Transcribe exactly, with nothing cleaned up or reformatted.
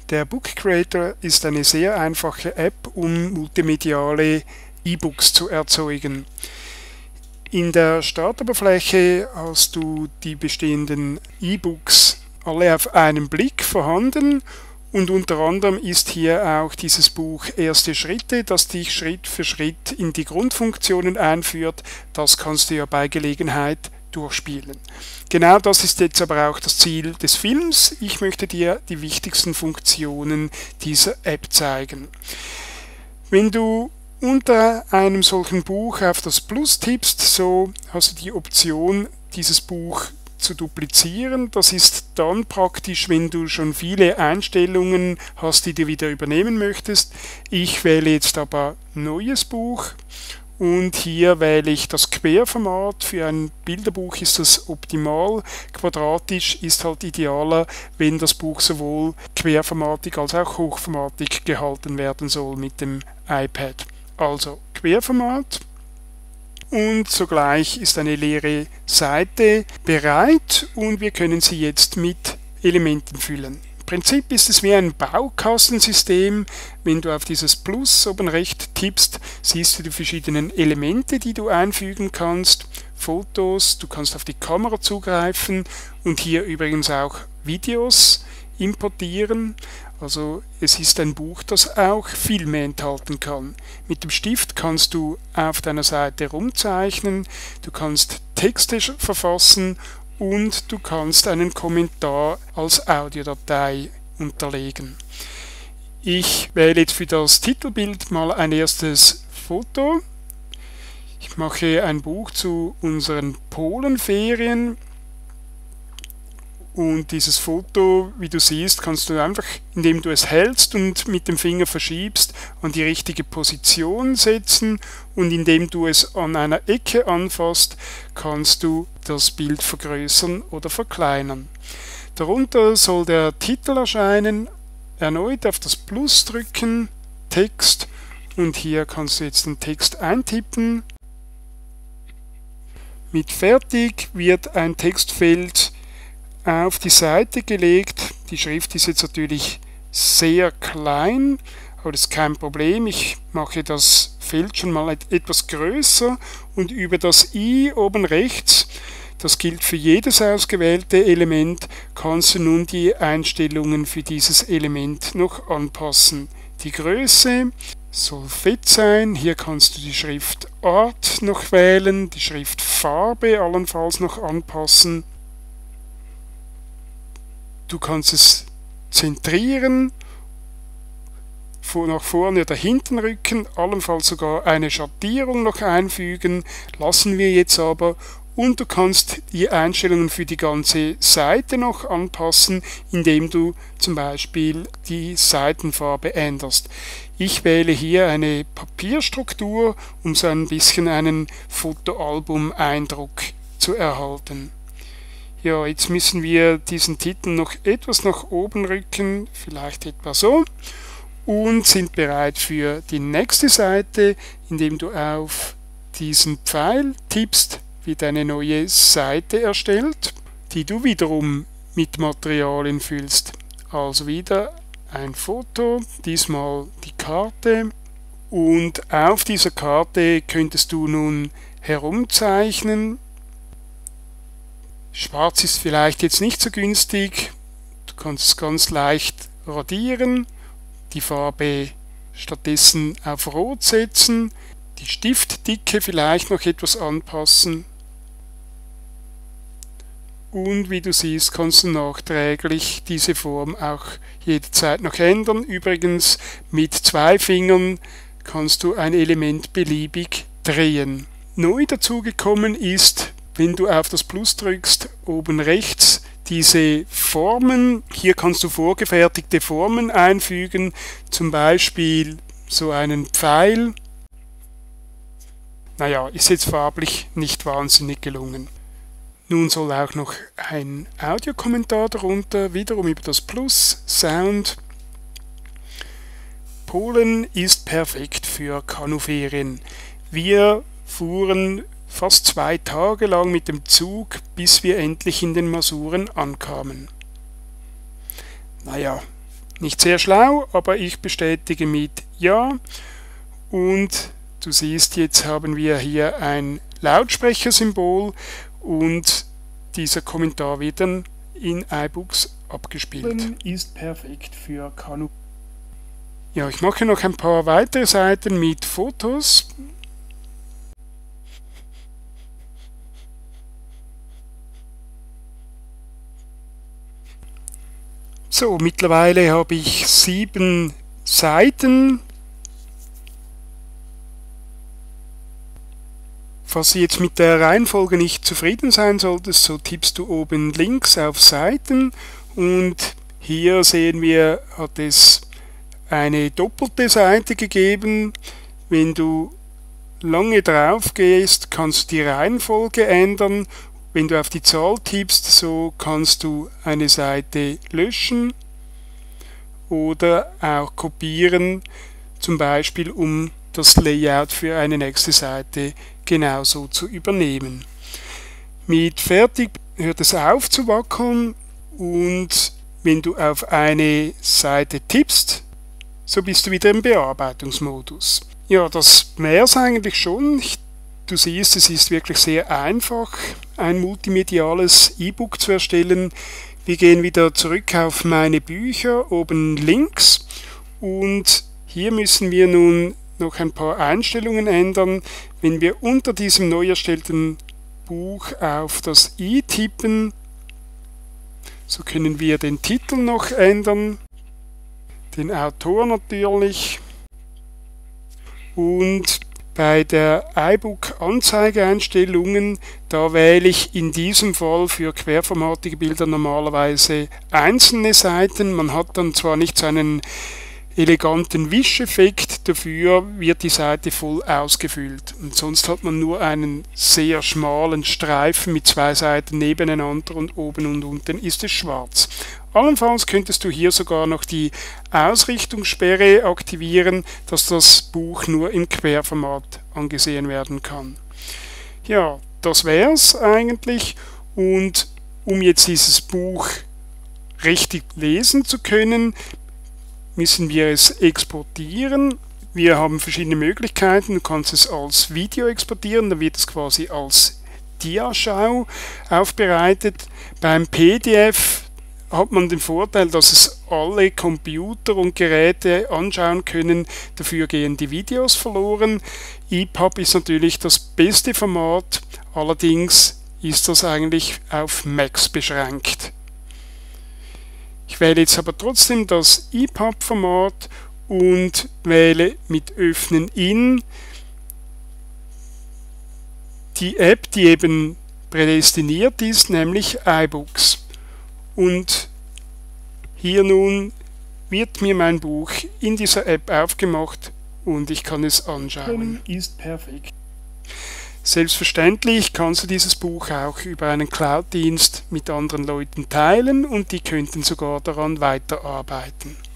Der Book Creator ist eine sehr einfache App, um multimediale E-Books zu erzeugen. In der Startoberfläche hast du die bestehenden E-Books alle auf einen Blick vorhanden und unter anderem ist hier auch dieses Buch Erste Schritte, das dich Schritt für Schritt in die Grundfunktionen einführt. Das kannst du ja bei Gelegenheit durchspielen. Genau das ist jetzt aber auch das Ziel des Films. Ich möchte dir die wichtigsten Funktionen dieser App zeigen. Wenn du unter einem solchen Buch auf das Plus tippst, so hast du die Option, dieses Buch zu duplizieren. Das ist dann praktisch, wenn du schon viele Einstellungen hast, die du wieder übernehmen möchtest. Ich wähle jetzt aber Neues Buch. Und hier wähle ich das Querformat. Für ein Bilderbuch ist das optimal. Quadratisch ist halt idealer, wenn das Buch sowohl querformatig als auch hochformatig gehalten werden soll mit dem iPad. Also Querformat. Und sogleich ist eine leere Seite bereit und wir können sie jetzt mit Elementen füllen. Im Prinzip ist es wie ein Baukastensystem. Wenn du auf dieses Plus oben rechts tippst, siehst du die verschiedenen Elemente, die du einfügen kannst. Fotos, du kannst auf die Kamera zugreifen und hier übrigens auch Videos importieren. Also es ist ein Buch, das auch viel mehr enthalten kann. Mit dem Stift kannst du auf deiner Seite rumzeichnen, du kannst Texte verfassen und du kannst einen Kommentar als Audiodatei unterlegen. Ich wähle jetzt für das Titelbild mal ein erstes Foto. Ich mache ein Buch zu unseren Polenferien. Und dieses Foto, wie du siehst, kannst du einfach, indem du es hältst und mit dem Finger verschiebst, an die richtige Position setzen und indem du es an einer Ecke anfasst, kannst du das Bild vergrößern oder verkleinern. Darunter soll der Titel erscheinen, erneut auf das Plus drücken, Text und hier kannst du jetzt den Text eintippen. Mit Fertig wird ein Textfeld auf die Seite gelegt. Die Schrift ist jetzt natürlich sehr klein, aber das ist kein Problem. Ich mache das Feld schon mal etwas größer und über das i oben rechts, das gilt für jedes ausgewählte Element, kannst du nun die Einstellungen für dieses Element noch anpassen. Die Größe soll fett sein. Hier kannst du die Schriftart noch wählen, die Schriftfarbe allenfalls noch anpassen. Du kannst es zentrieren, nach vorne oder hinten rücken, allenfalls sogar eine Schattierung noch einfügen, lassen wir jetzt aber. Und du kannst die Einstellungen für die ganze Seite noch anpassen, indem du zum Beispiel die Seitenfarbe änderst. Ich wähle hier eine Papierstruktur, um so ein bisschen einen Fotoalbum-Eindruck zu erhalten. Ja, jetzt müssen wir diesen Titel noch etwas nach oben rücken, vielleicht etwa so, und sind bereit für die nächste Seite, indem du auf diesen Pfeil tippst, wird eine neue Seite erstellt, die du wiederum mit Materialien füllst. Also wieder ein Foto, diesmal die Karte, und auf dieser Karte könntest du nun herumzeichnen. Schwarz ist vielleicht jetzt nicht so günstig, du kannst es ganz leicht radieren, die Farbe stattdessen auf Rot setzen, die Stiftdicke vielleicht noch etwas anpassen und wie du siehst, kannst du nachträglich diese Form auch jederzeit noch ändern. Übrigens mit zwei Fingern kannst du ein Element beliebig drehen. Neu dazugekommen ist, wenn du auf das Plus drückst, oben rechts diese Formen. Hier kannst du vorgefertigte Formen einfügen, zum Beispiel so einen Pfeil. Naja, ist jetzt farblich nicht wahnsinnig gelungen. Nun soll auch noch ein Audiokommentar darunter, wiederum über das Plus, Sound. Polen ist perfekt für Kanuferien. Wir fuhren fast zwei Tage lang mit dem Zug, bis wir endlich in den Masuren ankamen. Naja, Nicht sehr schlau, aber ich bestätige mit Ja. Und du siehst, jetzt haben wir hier ein Lautsprechersymbol und dieser Kommentar wird dann in iBooks abgespielt. Ist perfekt für Kanu. Ja, ich mache noch ein paar weitere Seiten mit Fotos. So, mittlerweile habe ich sieben Seiten. Falls du jetzt mit der Reihenfolge nicht zufrieden sein solltest, so tippst du oben links auf Seiten und hier sehen wir, hat es eine doppelte Seite gegeben. Wenn du lange drauf gehst, kannst du die Reihenfolge ändern. Wenn du auf die Zahl tippst, so kannst du eine Seite löschen oder auch kopieren, zum Beispiel um das Layout für eine nächste Seite genauso zu übernehmen. Mit Fertig hört es auf zu wackeln und wenn du auf eine Seite tippst, so bist du wieder im Bearbeitungsmodus. Ja, das wäre es eigentlich schon. Du siehst, es ist wirklich sehr einfach, ein multimediales E-Book zu erstellen. Wir gehen wieder zurück auf meine Bücher, oben links, und hier müssen wir nun noch ein paar Einstellungen ändern. Wenn wir unter diesem neu erstellten Buch auf das I tippen, so können wir den Titel noch ändern, den Autor natürlich, und bei der iBook-Anzeigeeinstellungen, da wähle ich in diesem Fall für querformatige Bilder normalerweise einzelne Seiten. Man hat dann zwar nicht so einen eleganten Wischeffekt, dafür wird die Seite voll ausgefüllt. Und sonst hat man nur einen sehr schmalen Streifen mit zwei Seiten nebeneinander und oben und unten ist es schwarz. Allenfalls könntest du hier sogar noch die Ausrichtungssperre aktivieren, dass das Buch nur im Querformat angesehen werden kann. Ja, das wäre es eigentlich, und um jetzt dieses Buch richtig lesen zu können, müssen wir es exportieren. Wir haben verschiedene Möglichkeiten. Du kannst es als Video exportieren, dann wird es quasi als Diaschau aufbereitet. Beim P D F hat man den Vorteil, dass es alle Computer und Geräte anschauen können, dafür gehen die Videos verloren. E P U B ist natürlich das beste Format, allerdings ist das eigentlich auf Macs beschränkt. Ich wähle jetzt aber trotzdem das E P U B-Format und wähle mit Öffnen in die App, die eben prädestiniert ist, nämlich iBooks. Und hier nun wird mir mein Buch in dieser App aufgemacht und ich kann es anschauen. Ist perfekt. Selbstverständlich kannst du dieses Buch auch über einen Cloud-Dienst mit anderen Leuten teilen und die könnten sogar daran weiterarbeiten.